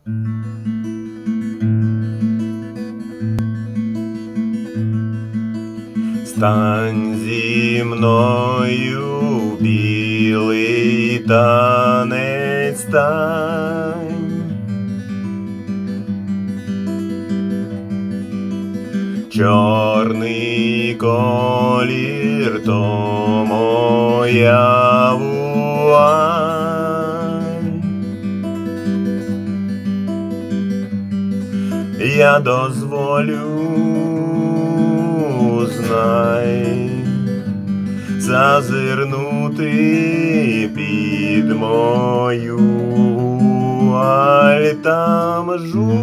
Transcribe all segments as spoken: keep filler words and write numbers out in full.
Стань зі мною, білий танець стань, чорний колір то моя вуаль. Я дозволю, знай, зазирнути під мою вуаль. Там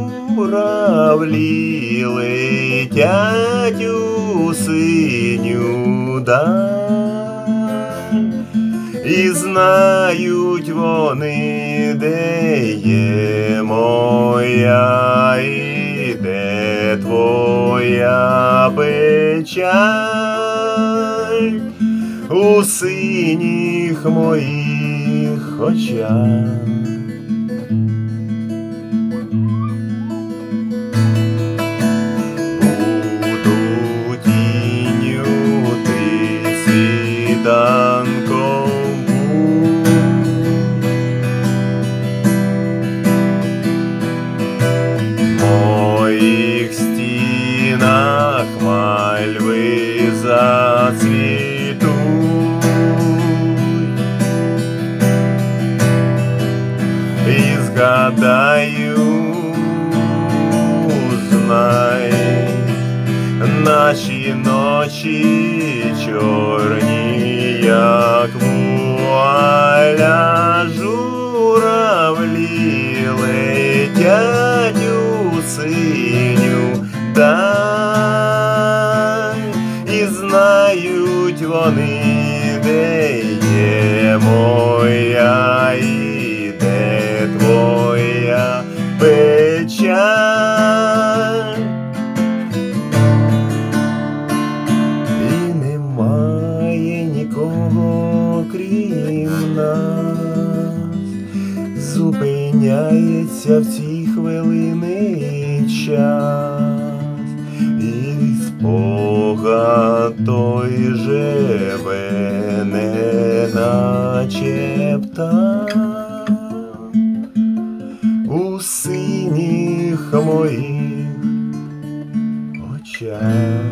журавлі летять у синю даль, і знають вони, де є моя і де твоя печаль у синіх моїх очах. Буду тінню, ти світанком будь, в моїх стінах мальви зацвітуть, і згадаю, знай, наші ночі чорні, як вуаля. Журавлі летять у синю даль, і знають вони, де є моя і де твоя печаль. І немає нікого, крім нас, зупиняється в ці хвилини час, і спогад той живе, неначе птах у синіх моїх очах.